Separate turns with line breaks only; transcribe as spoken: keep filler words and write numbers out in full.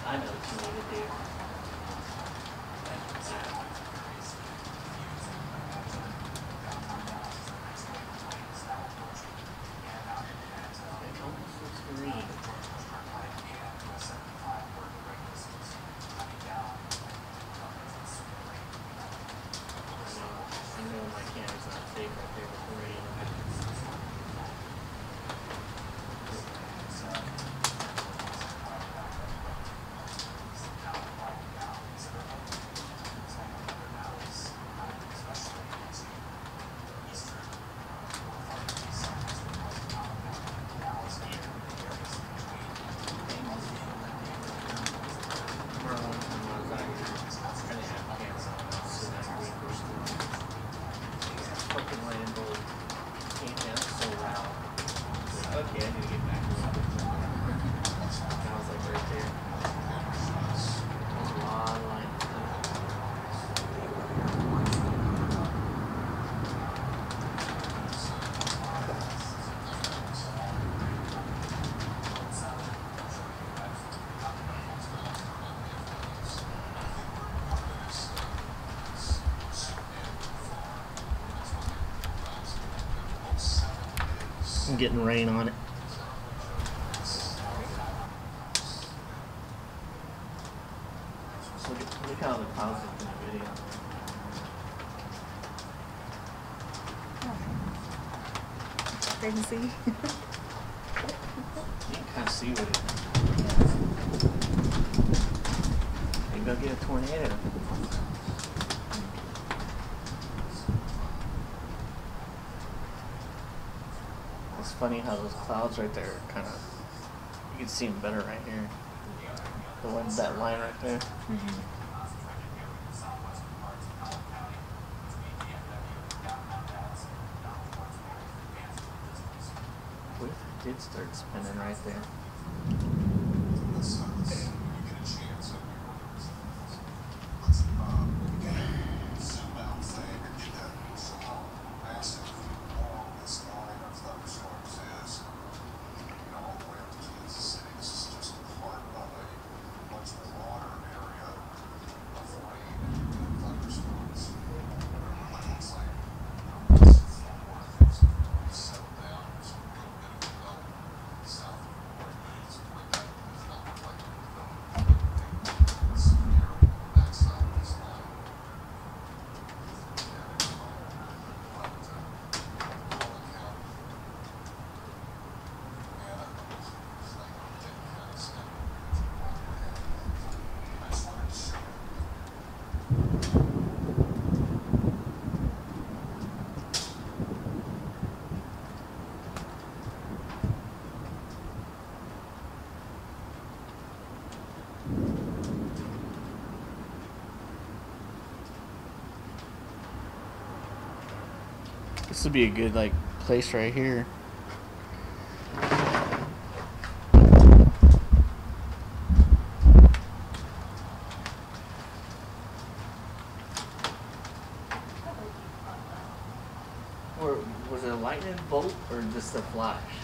I know what you need to do. It almost looks green. I know my camera's not safe right there with the rain. Fucking land bolt came down so loud. Okay, I need to get back a little bit more. That was like right there. There's a lot of line. I'm getting rain on it. Look, at, look how the clouds look in the video.
I can see.
You can kind of see what it is. Maybe I'll get a tornado. It's funny how those clouds right there kind of, you can see them better right here. The one, that line right there.
Mm-hmm.
What if it did start spinning right there? This would be a good like place right here. Or was it a lightning bolt or just a flash?